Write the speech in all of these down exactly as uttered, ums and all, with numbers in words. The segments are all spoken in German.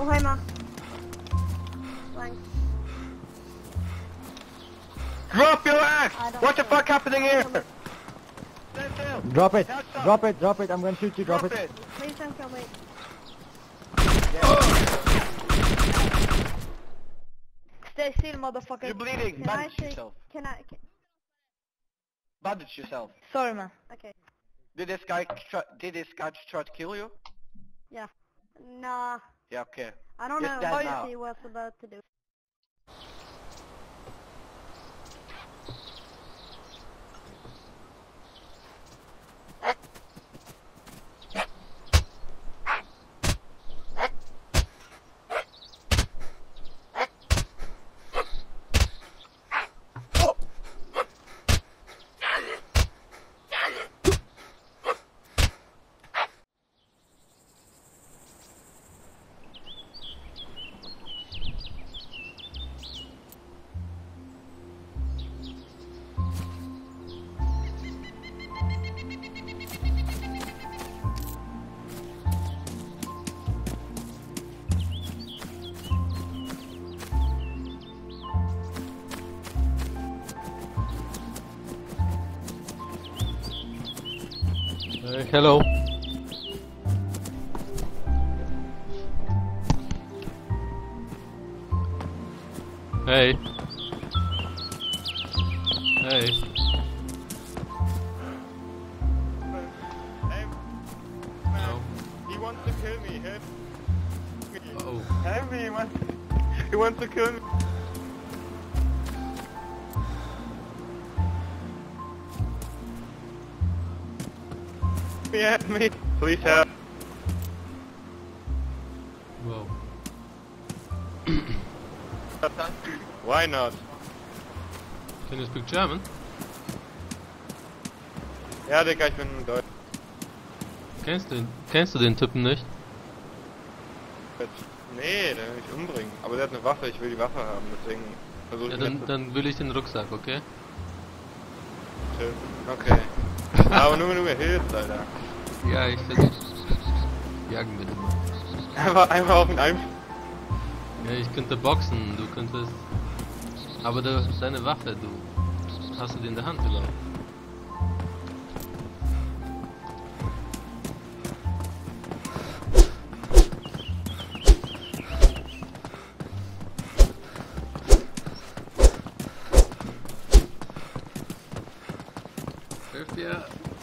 Oh, hey, ma. Thanks. Drop your axe! I don't What the care. fuck happening here? Stand still. Drop it. Now stop. Drop it. Drop it. I'm gonna shoot you. Drop, Drop it. it. Please don't kill me. Stay still, motherfucker. You're bleeding. Can I Bandage take... yourself. Can I... Can... Bandage yourself. Sorry, man. Okay. Did this guy try, did this guy try to kill you? Yeah. Nah. Yeah, okay. I don't Just know dead what now. he was about to do. Uh, hello. Hey. Hey. Hey, No. he wants to kill me. Help me. Oh. Help me, he wants, he wants to kill me. Help me. Please help. Wow. Why not? Can you speak German? Ja, Digga, ich bin Deutsch. Kennst du, kennst du den Typen nicht? Nee, der will mich umbringen. Aber der hat eine Waffe, ich will die Waffe haben, deswegen versuche Ja, ich dann, ihn dann will ich den Rucksack, okay? zu töten. Okay. Aber nur wenn du mir hilfst, Alter. Ja, ich versuch. Jagen wir den mal. Einfach, einfach auf den Einf... Ja, ich könnte boxen, du könntest... Aber du, deine Waffe, du... Hast du die in der Hand überhaupt? Hilf dir!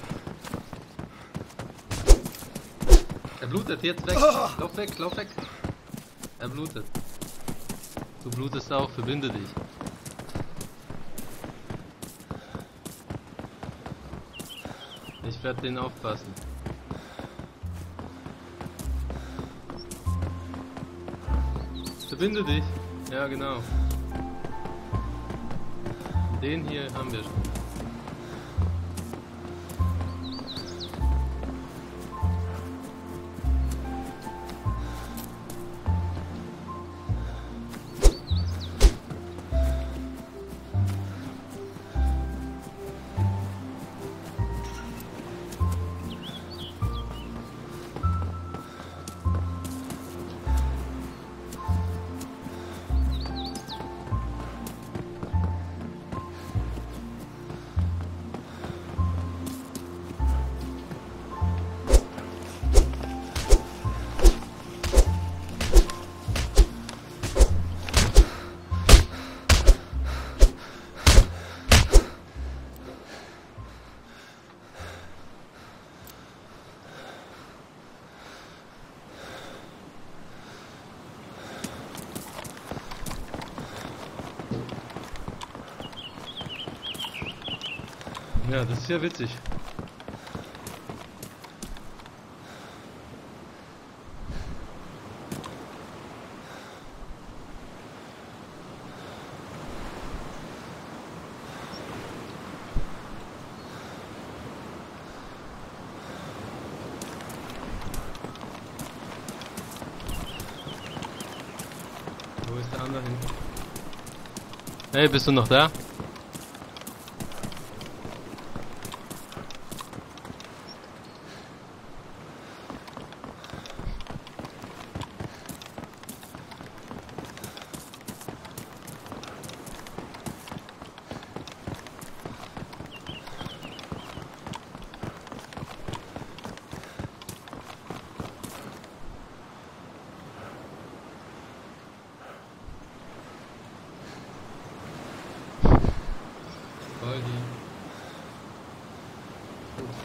Er blutet, jetzt weg! Lauf weg, lauf weg! Er blutet. Du blutest auch, verbinde dich. Ich werde den aufpassen. Verbinde dich! Ja, genau. Den hier haben wir schon. Ja, das ist ja witzig. Wo ist der andere hin? Hey, bist du noch da?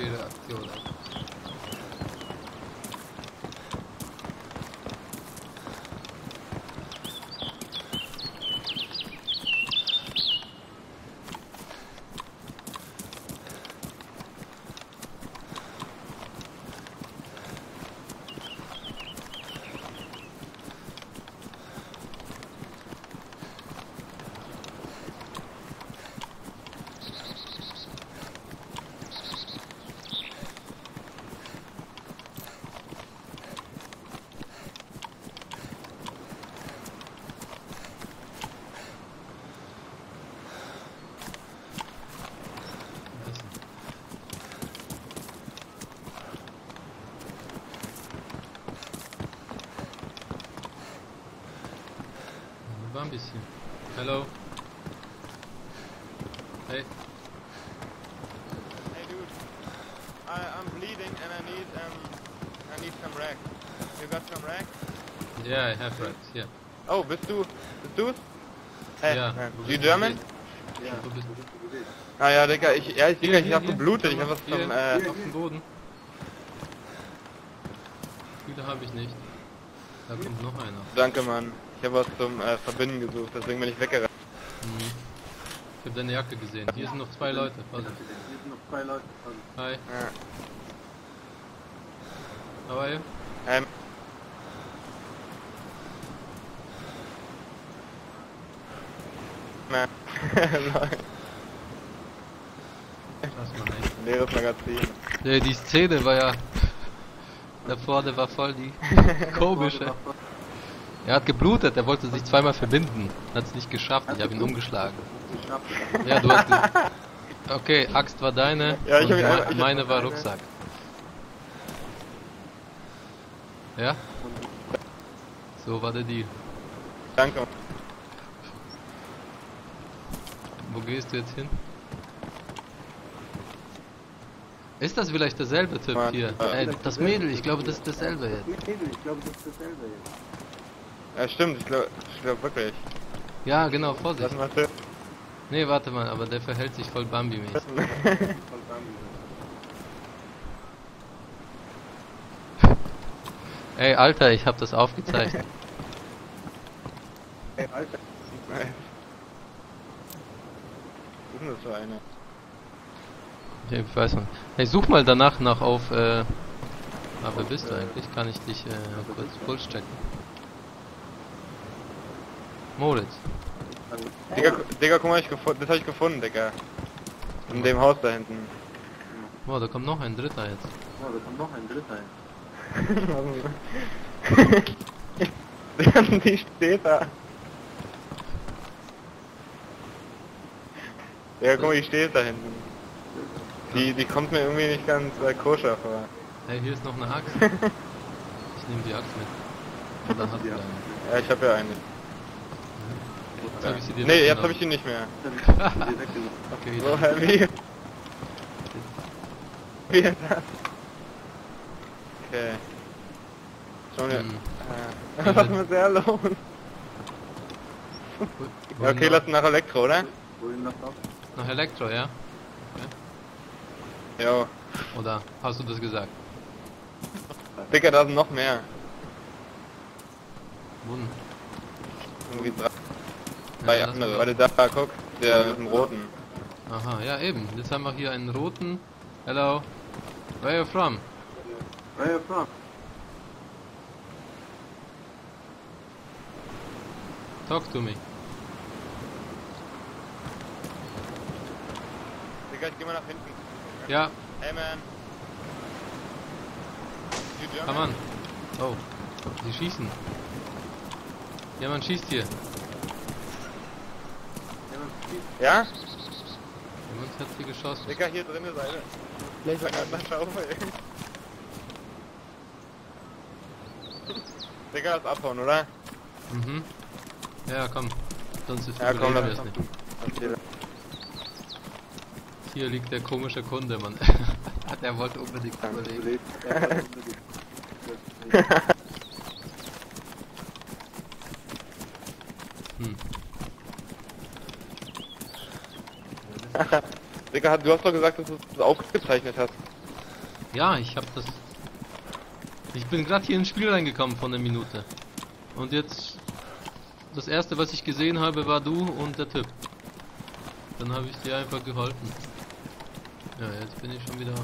ihre Aktion ab. War ein bisschen. Hello. Hey. Hey dude, I, I'm bleeding and I need um I need some rag. You got some rag? Yeah, I have rats, yeah. Oh, bist du bist du's? Hey, Ja. man. Wo You bist du German? gewesen? Wo bist du? Ah ja, Digga, ich ja, ich, Hier, Digga, ich hier, hab hier. geblutet, ich Komm hab mal, was hier, zum äh auf dem Boden. Viele habe ich nicht. Da kommt noch einer. danke Mann. Ich hab was zum äh, Verbinden gesucht, deswegen bin ich weggerannt. Mhm. Ich habe deine Jacke gesehen. Hier sind noch zwei Leute. Vorsicht. Hier sind noch zwei Leute. Hi. Ja. How are you? Ähm, na, Lass mal nicht. leeres Magazin. Ja, die Szene war ja... Da vorne war voll die komische. Er hat geblutet, er wollte sich zweimal verbinden. Hat es nicht geschafft, ich habe ihn umgeschlagen. Ja, du hast... ge- Okay, Axt war deine Ja, ich und hab ihn me- einfach- ich hab meine war eine. Rucksack. Ja? So war der Deal. Danke. Wo gehst du jetzt hin? Ist das vielleicht derselbe Typ Mann, hier? äh, Ey, das Mädel, ich glaube, das ist dasselbe jetzt. Ich glaube, das ist dasselbe jetzt. Ja, stimmt, ich glaube ich glaub wirklich. Ja, genau, Vorsicht. Lass mal tippen. Nee, warte mal, aber der verhält sich voll Bambi-mäßig. Ey, Alter, ich hab das aufgezeichnet. Ey, Alter. Was ist denn das für eine? Ja, ich weiß nicht. Hey, such mal danach noch auf, äh... Ah, wer bist du eigentlich? Kann ich dich, äh, kurz Puls checken? Moritz. Digga, Digga, guck mal, ich gefunden, das habe ich gefunden, Digga. In dem Haus da hinten. Boah, da kommt noch ein Dritter jetzt. Oh, da kommt noch ein Dritter. Digga, die steht da. Digga, guck mal, die steht da hinten. Die, die kommt mir irgendwie nicht ganz äh, koscher vor. Hey, hier ist noch eine Axt. Ich nehme die Axt mit. Und dann hast du eine. Ja, ich hab ja eine. Jetzt hab ich sie dir Nee, jetzt hab weggenommen. ich ihn nicht mehr. Okay, So, dann. hä, wie? Wie ist das? Okay. Schon wieder. Hm. Äh, was ist mit der los? Wo- Ja, okay, wohin lass nach Elektro, oder? Wohin das auch? noch? Nach Elektro, ja? Jo. Oder hast du das gesagt? Digga, da sind noch mehr. Wunden. Irgendwie drei, Ja, drei lass andere. mal- Warte, da, guck. Der mit dem roten. Aha, ja eben. Jetzt haben wir hier einen roten. Hello. Where are you from? Where you from? Talk to me. Digga, ich geh mal nach hinten. Ja, Hey man. You German? come on. Oh, sie schießen. Jemand schießt hier. Ja? Jemand hat hier geschossen. Digga, hier drin ist eine. Vielleicht mal eine Schaufel. Digga, lass abhauen, oder? Mhm. Ja, komm. Sonst ist Ja, komm, überleben wir lass es nicht. Okay. Hier liegt der komische Kunde, Mann. Der wollte unbedingt überleben. Hm. Digga, du hast doch gesagt, dass du es aufgezeichnet hast. Ja, ich hab das... Ich bin gerade hier ins Spiel reingekommen von einer Minute. Und jetzt... Das erste, was ich gesehen habe, war du und der Typ. Dann habe ich dir einfach geholfen. Ja, jetzt bin ich schon wieder...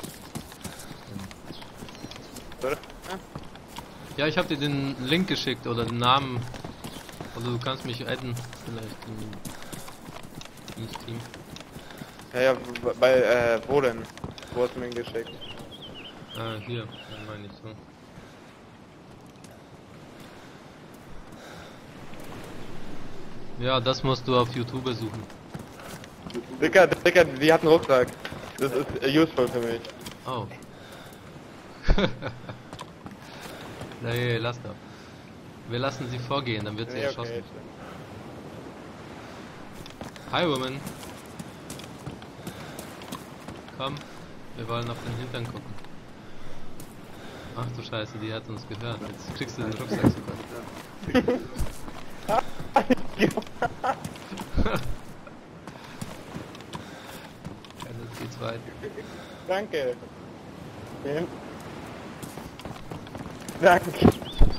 Ja, ich habe dir den Link geschickt oder den Namen. Also du kannst mich adden, vielleicht im ins Team. Ja, ja, bei, äh, wo denn? Wo hast du mir ihn geschickt? Ah, hier, dann meine ich so. Ja, das musst du auf YouTube suchen. Dicker, Dicker, die hat einen Rucksack. Das ist äh, useful für mich. Oh. Nee, lass doch. Wir lassen sie vorgehen, dann wird sie Nee, erschossen. okay. Hi, Woman. Komm, wir wollen auf den Hintern gucken. Ach du Scheiße, die hat uns gehört. Jetzt kriegst du den Rucksack sogar. Ja, jetzt geht's weiter. Danke. Ja. Danke.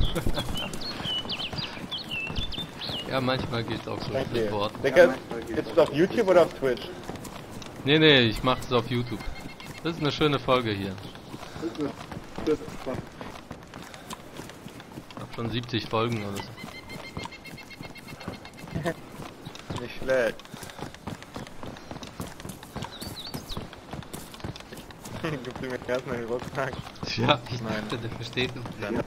Ja, manchmal geht's auch so Danke. mit Worten. Dicker, ist es auf YouTube oder auf Twitch? Nee, nee, ich mach das auf YouTube. Das ist eine schöne Folge hier. Das ist, das ist spannend. Hab schon siebzig Folgen oder so. Nicht schlecht. Gibst du mir erstmal den Rucksack? Ja, ich Nein. dachte, der versteht uns. Dann.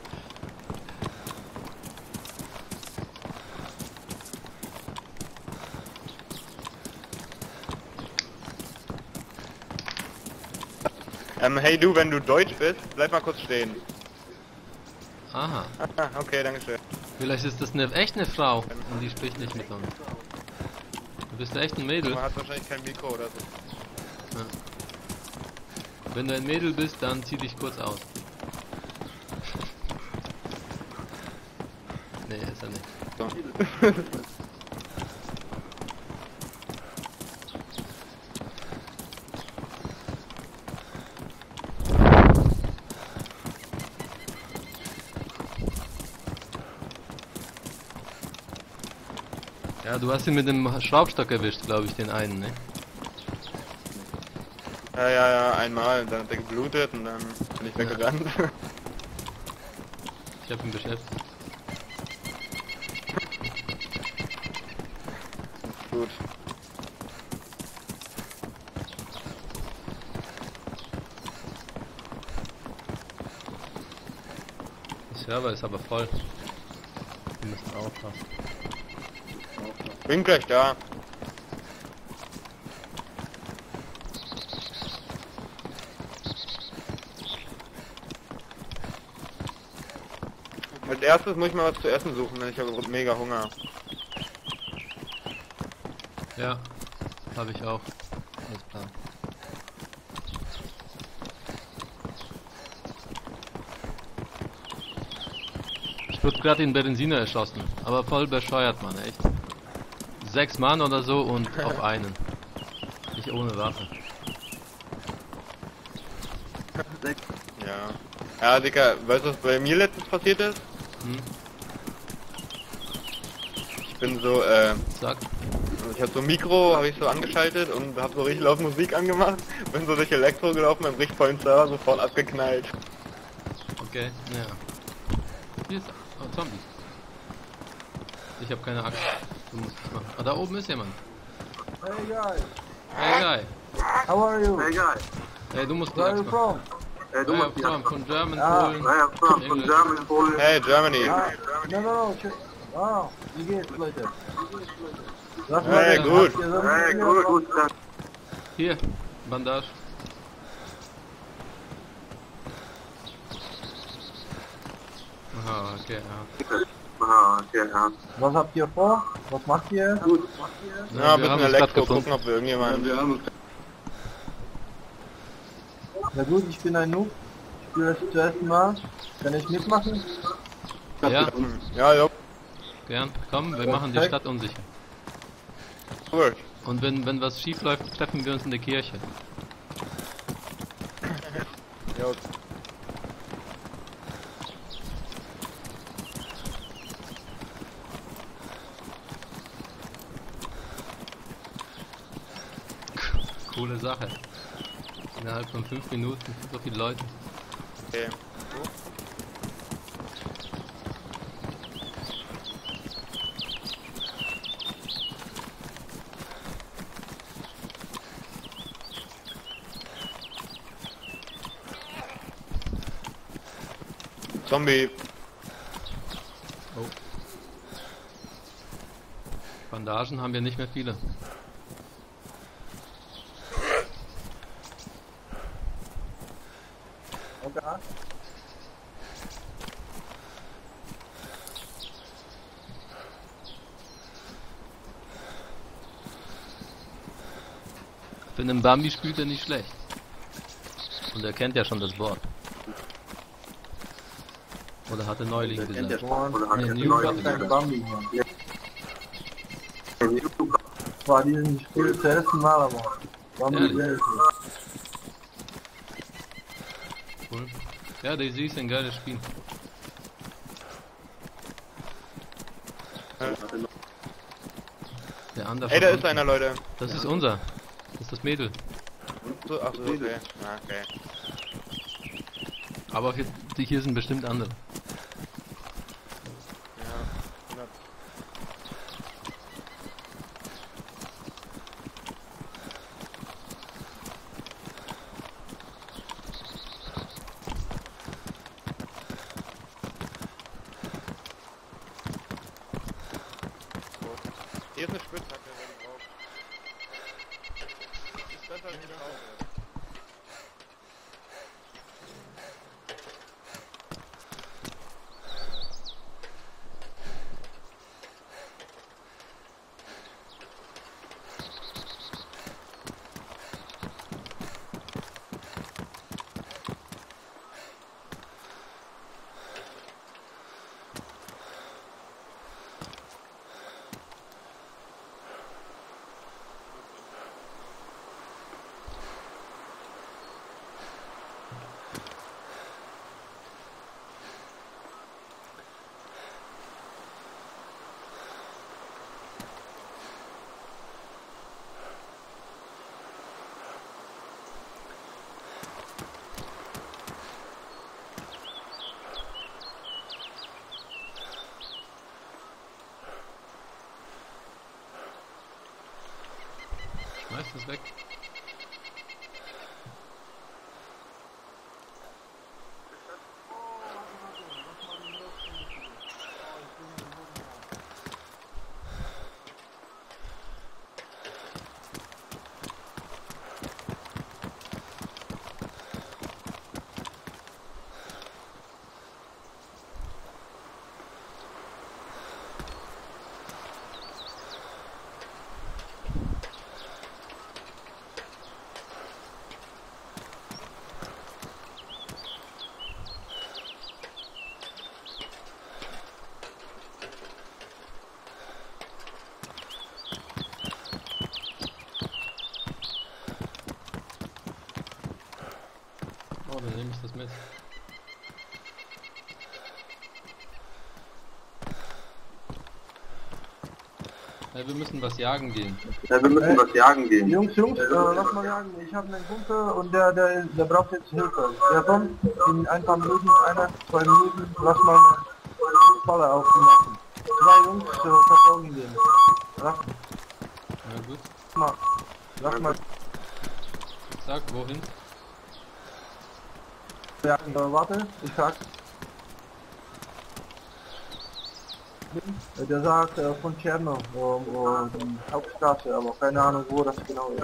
Ähm, hey du, wenn du Deutsch bist, bleib mal kurz stehen. Aha. Ah, okay, danke schön. Vielleicht ist das eine echt eine Frau und die spricht nicht mit uns. Du bist echt ein Mädel. Man hat wahrscheinlich kein Mikro oder so. Ja. Wenn du ein Mädel bist, dann zieh dich kurz aus. Nee, ist er nicht. So. Ja, du hast ihn mit dem Schraubstock erwischt, glaube ich, den einen, ne? Ja, ja, ja, einmal, dann hat er geblutet und dann bin ich weggerannt. Ich hab ihn beschäftigt. Gut. Der Server ist aber voll. Wir müssen aufpassen. Bin gleich da. Als erstes muss ich mal was zu essen suchen, denn ich habe mega Hunger. Ja, habe ich auch. Alles klar. Ich wurde gerade den Benziner erschossen, aber voll bescheuert, Mann, echt. Sechs Mann oder so und auf einen. Nicht ohne Waffe. Ja. Ja, Dicker, weißt du, was bei mir letztens passiert ist? Hm? Ich bin so, äh, Sag. ich hab so ein Mikro, habe ich so angeschaltet und hab so richtig laut Musik angemacht. Bin so durch Elektro gelaufen, beim richtig vollen Server sofort abgeknallt. Okay, ja. Hier ist oh, Zombie. Ich habe keine Axt. Du musst es machen. Ah, da oben ist jemand. Hey guys, Hey, guy. how are you? Hey guys, Hey, du musst die Where are Axt you machen. from? hey, du Hey, musst I'm die from, from German, Ah. Polen, Hey, I'm from, from English. Germany, Polen. Hey, Germany. Ah, no, no, no. check- Ah, wie geht's, Leute? Was Hey, war denn? gut. Habt ihr sonst Hey, hier gut, was? gut, danke. Hier, Bandage. Aha, okay, ja. Aha, okay, ja. Was habt ihr vor? Was macht ihr? Gut. Ja, ein wir haben bisschen uns grad Elektro, gefunden. gucken, ob wir irgendjemanden... Wir haben uns Na gut, ich bin ein Noob. Ich spiele das zuerst mal. Kann ich mitmachen? Ja, Ja, ja, gern. Komm, wir machen die Okay. Stadt unsicher. cool. Und wenn, wenn was schief läuft, treffen wir uns in der Kirche. Jo. Coole Sache. Innerhalb von fünf Minuten so viele Leute. Okay. Zombie. Oh. Bandagen haben wir nicht mehr viele. Okay. Für einen Bambi spielt er nicht schlecht. Und er kennt ja schon das Wort. Oder hatte Neuling gesagt. Nee, Ich New hab kein Bambi mehr. War diesen Spiel zum ersten Mal aber. Bambi Ehrlich? selbst. Cool. Ja, Daisy ist ein geiles Spiel. Der andere. Ey, da ist einer, Leute. Das ist unser. Das ist das Mädel. So, ach so, okay. Ah, okay. Aber hier, die hier sind bestimmt andere. Ja. Hier ist eine Spitzhacke, wenn du brauchst. Ist besser als die Schaufel. Schmeiß das weg. Oh, dann nehme ich das mit. Ja, wir müssen was jagen gehen. Ja, wir müssen was jagen gehen. Jungs, Jungs, äh, lass mal sagen, ich habe einen Kumpel und der, der, der braucht jetzt Hilfe. Der kommt in ein paar Minuten, einer, zwei Minuten, lass mal eine Falle aufmachen. Zwei Jungs äh, verfolgen den. Lass Na gut. mal, lass mal Sag, wohin? sagen, äh, warte, ich sag. Der sagt äh, von Tscherno, um, um, die Hauptstraße, aber keine Ahnung, wo das genau ist.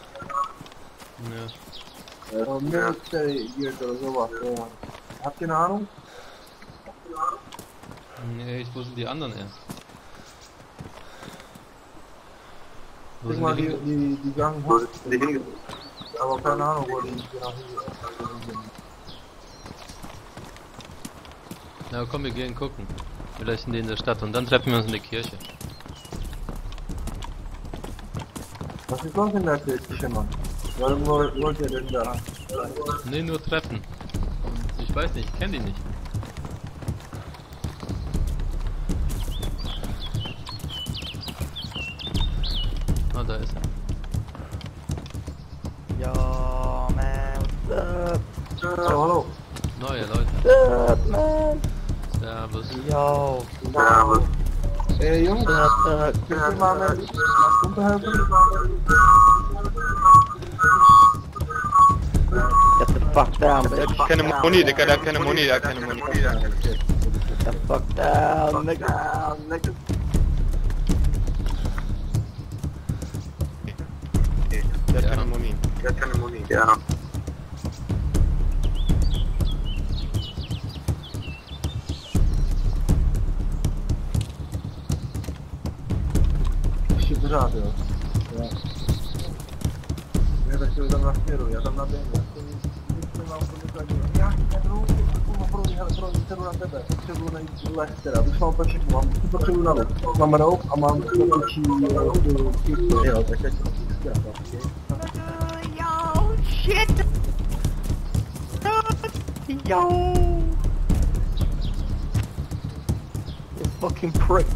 Ja. Äh, Military Guild oder sowas. Äh, habt ihr eine Ahnung? Nee, ich, wo sind die anderen erst? Wo Guck sind mal, die die, hin? die, die gangen Wo hoch, sind die hinge... aber keine Ahnung, wo die genau sind. Na komm, wir gehen gucken. Vielleicht sind die in der Stadt und dann treffen wir uns in der Kirche. Was ist los in der Kirche, Mann? Warum wollt wollt ihr denn da? Ne, nur treffen. weiß nicht, ich kenn die nicht. Ah, da ist er. Yo, man, what's up? Oh, hallo. Neue Leute. What's up, man? Servus. Yo, Ja, Hey Jungs, what's up? könnt ihr mal mit Kumpel helfen? Get the fuck down, Der bitch. hat keine Muni, Digga, der hat keine Muni, der hat keine Muni. Get the fuck down, nigga. Der hat Ja. keine Muni. der hat keine Muni. Ja. się wyrabiał. Ja. Ja tak się tam na chmieru, ja tam na biegu. Nic nie mam pomysłu. Ja nie drugi, kurwa, prądzi, ale prądzi, celu na tebe. Potrzebuję na ich Leicestera. Wyszłam po sieku, mam potrzebuję na lód. Mam rok, a mam tylko ci... Nie, o, tak jak skrafa. Yo, shit! Yo! You fucking prick.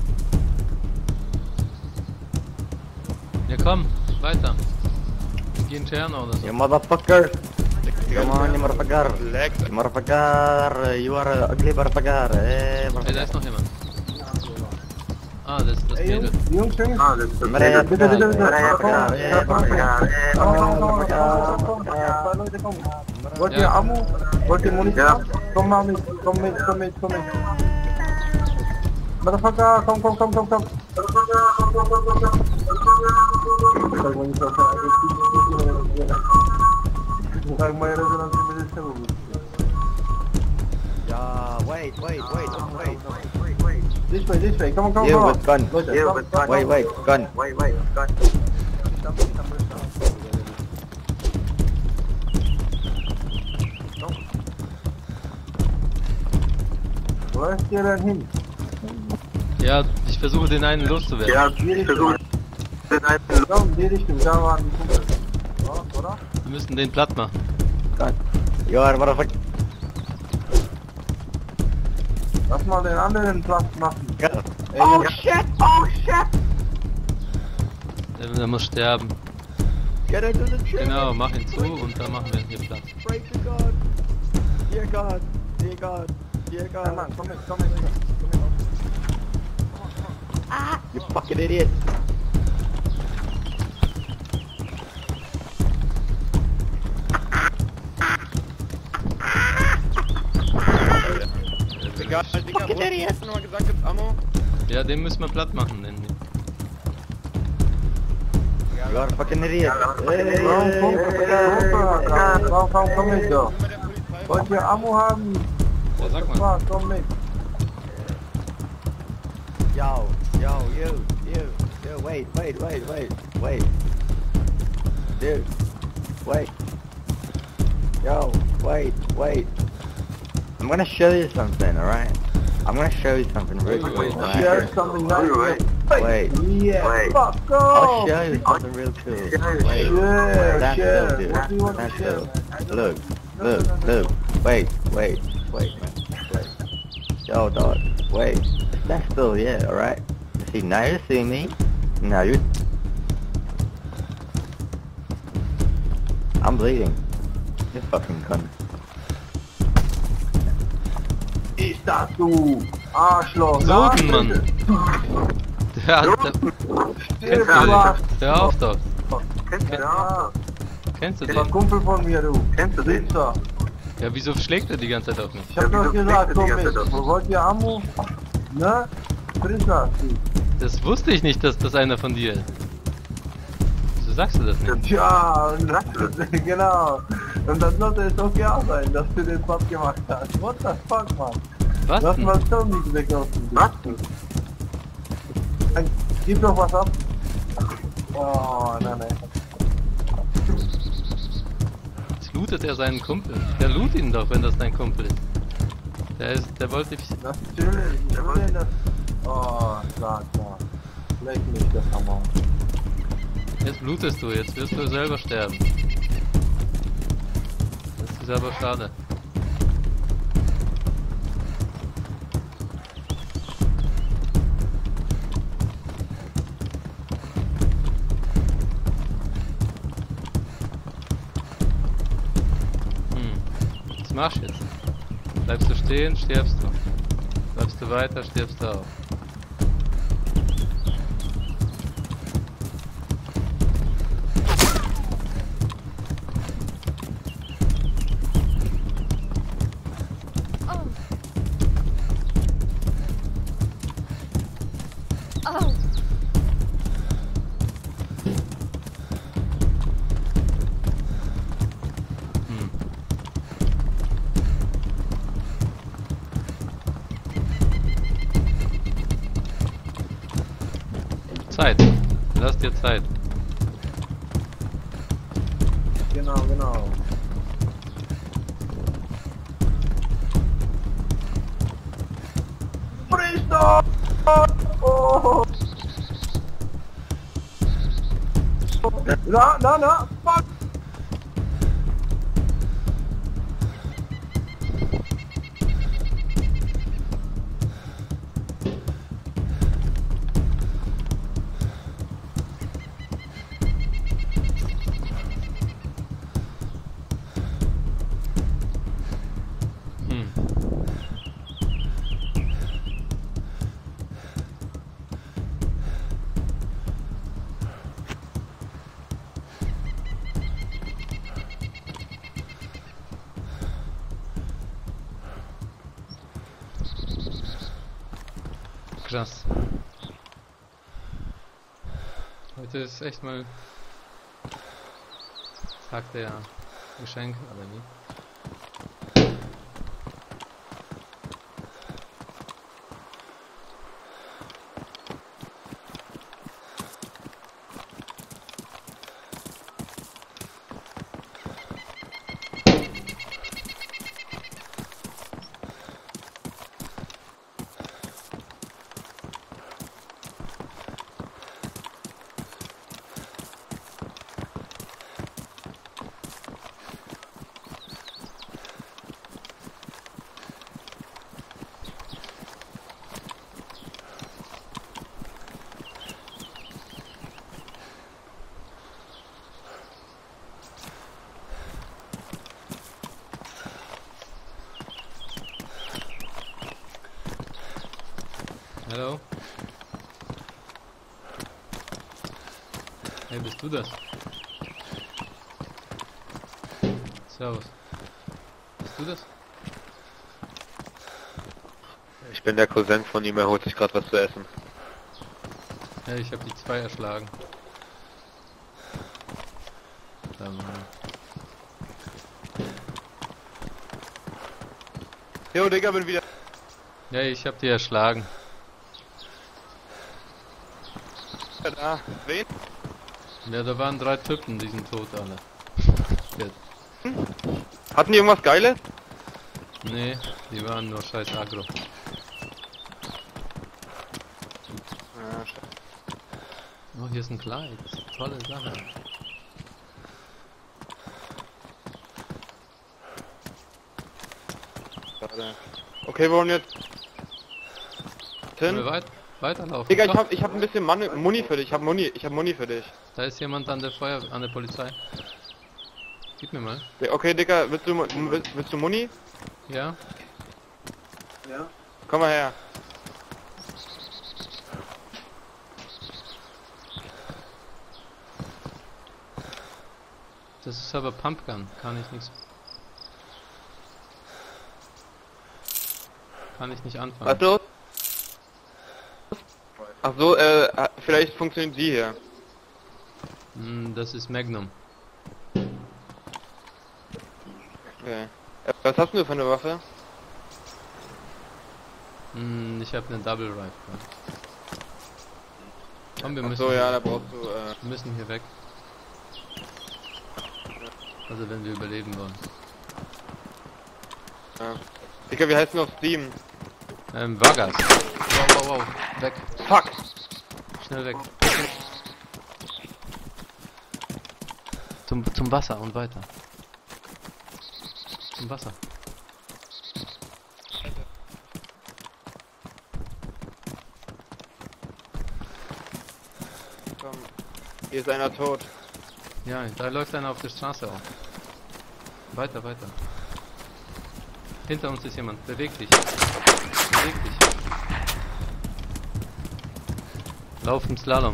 Ja komm, weiter. Wir gehen Tscherno oder so. You motherfucker. Come on, you motherfucker. Leck. You motherfucker. You are a ugly motherfucker. Eh, Ey, da motherfucker. ist noch jemand. Ah, das ist das Ey, Mädel. Jungs, Jungs, Jungs. Ah, das ist Maria, Bitte, bitte, bitte. Maria, eh, motherfucker. Komm, komm, komm, komm, komm, zwei Leute kommen. Wollt ihr Ja. Ammo? Wollt ihr Munition? Ja. Komm mal mit, komm mit, komm mit, komm mit. Motherfucker, komm, komm, komm, komm, komm. Tak, oni są tak, moje rezonanse będzie z tyłu. Yeah, wait, wait, wait, wait. This way, this way, come on, come on, You come on. with gun. Leute, You come, with come, gun. Wait, wait, gun. Wait, wait, gun. Tam, tam, tam, tam. Wo ist ihr denn hin? Ja, ich versuche den einen loszuwerden. Ja, ich versuche den einen Da, in die Richtung, da waren die Kumpel. Ja, oder? Wir müssen den platt machen. Gun. You are a motherfucker. Lass mal den anderen Platz machen. Go. Ey, Oh ja. shit! Oh shit! Der, der muss sterben. Get into the chair. Genau, mach ihn zu und dann machen wir ihn hier platt. Pray to God. Dear God. Dear God. Dear Hey, God. Mann, komm mit, komm mit, komm mit. Ah! You fucking idiot. Egal, Digga, wo hast du nochmal gesagt, gibt's Ammo? Ja, den müssen wir platt machen. Den. You are a fucking idiot. Hey, Warum komm, motherfucker. warum, warum komm mit da? Mit der Polizei. Wollt ihr Ammo haben? Ja, sag mal. Ja, komm mit. Yo, yo, you, you, you, wait, wait, wait, wait, wait. Dude, wait. Yo, wait, wait. I'm gonna show you something, alright? I'm gonna show you something really Wait, cool, wait. alright? Share something nice. Wait, Wait, Yeah, Wait. fuck I'll off. show you something real cool. Wait, Share, stand share. still, dude. What do you want to Stand share, still. man? Look, look, look. Wait, wait, wait, man. Wait. Yo, dog, wait. Stand still, yeah, alright? See, now you see me. Now you... I'm bleeding. You fucking cunt. Ist das du? Arschloch. Logan, Na, Mann. bitte. Der hat... Der, Stirb, Ja, du Arsch. hör auf doch. Kennst du den auch? Ja, Kennst du das war den? ein Kumpel von mir, du. Kennst du den? Pizza. Ja, wieso schlägt er die ganze Zeit auf mich? Ich hab Ja, doch wieso gesagt, schlägt er komm die ganze mit. Zeit auf Wo wollt ihr Ammo? Ne? Frisser. Das wusste ich nicht, dass das einer von dir ist. Wieso sagst du das nicht? Tja, und genau. Und das sollte es okay auch sein, dass du den Pop gemacht hast. What the fuck, man? Was Lass denn? mal schon nicht weglaufen. Was? Dann gib doch was ab. Oh, nein, nein. Jetzt lootet er seinen Kumpel. Der loot ihn doch, wenn das dein Kumpel ist. Der ist, der wollte dich... Das chillen, chillen, das... Oh, klar, klar. Leck mich das Hammer. Jetzt blutest du, jetzt wirst du selber sterben. Das ist aber schade. machst du jetzt? Bleibst du stehen, stirbst du. Bleibst du weiter, stirbst du auch. Oh. Oh. Hm. Zeit. Lass dir Zeit. Genau, genau. Priester! Oh! Na, na, na! Fuck! Hm. Krass. Heute ist echt mal Tag der Geschenke, aber nie. Hallo? Hey, bist du das? Servus. Bist du das? Ich bin der Cousin von ihm, er holt sich gerade was zu essen. Hey, ich hab die zwei erschlagen. Dann, Jo, Digga, bin wieder. ja, ich hab die erschlagen. Da. Wen? Ja, da waren drei Typen, die sind tot alle. Jetzt. Hatten die irgendwas Geiles? Nee, die waren nur scheiß aggro. Ja, scheiße. Oh, hier ist ein Kleid. Tolle Sache. Schade. Okay, wir wollen jetzt. Können wir Tin? weit weiterlaufen? Digga, ich Doch, hab, ich hab ein bisschen Mani Muni für dich. Ich hab Muni, ich hab Muni für dich. da ist jemand an der Feuer, an der Polizei. Gib mir mal. Okay, Digga, willst du, Mu- willst, willst du Muni? Ja? Ja? Komm mal her. Das ist aber Pumpgun. Kann ich nichts. Kann ich nicht anfangen. Was los? Ach so, äh, vielleicht funktioniert die hier. Hm, das ist Magnum. Okay. Äh, was hast du für eine Waffe? Hm, ich habe eine Double Rifle. Komm, wir Ach müssen, so, ja, da brauchst du, äh, wir müssen hier weg. Also wenn wir überleben wollen. ja. Digga, wie heißt denn auf Steam? Ähm, Vargas. Wow, wow, wow. Weg. Fuck! Schnell weg. Zum, zum Wasser und weiter. Zum Wasser. Komm. Hier ist einer tot. Ja, da läuft einer auf der Straße auch. Weiter, weiter. Hinter uns ist jemand. Beweg dich. Beweg dich. Lauf im Slalom.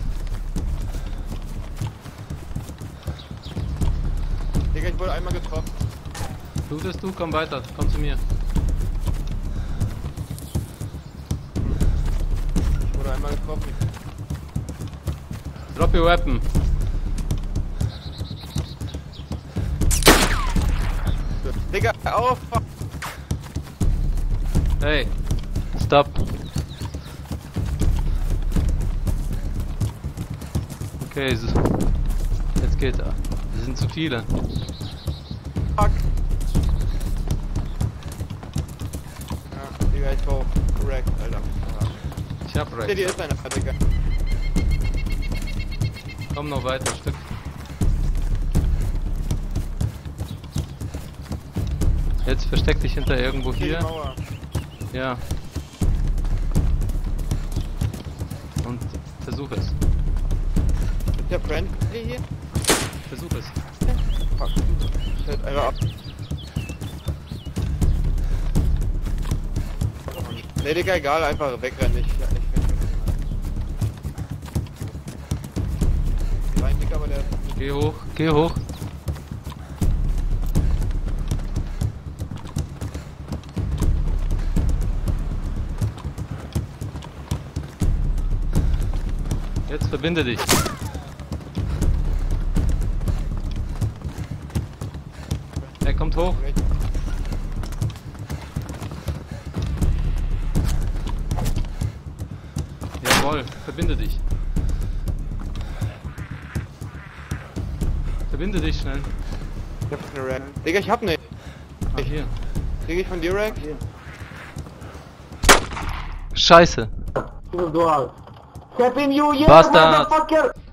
Digga, ich wurde einmal getroffen. Blutest du? Komm weiter. Komm zu mir. Ich wurde einmal getroffen. Drop your weapon. Digga, auf! Hey. Stop. Okay, so. Jetzt geht's. Wir sind zu viele. Fuck! Ja, Digga, ich war correct, Alter. Ich hab Hier, recht. hier ist einer, Digga. Komm noch weiter, ein Stück. Jetzt versteck dich hinter irgendwo Hier, die hier. Mauer. Ja. Und versuch es. Ist der Friendly hier? Versuch es. Fuck. Fällt einfach ab. Ne, Digga, egal, einfach wegrennen. Ich, ja, ich rein, Digga, aber der... Geh hoch, geh hoch. Jetzt verbinde dich. Er kommt hoch. Jawohl, verbinde dich. Verbinde dich schnell. Ich hab eine Rack. Digga, ich hab nicht. Ah, hier. Krieg ich von dir Rack? Scheiße. Happy New Year, Bastard. motherfucker!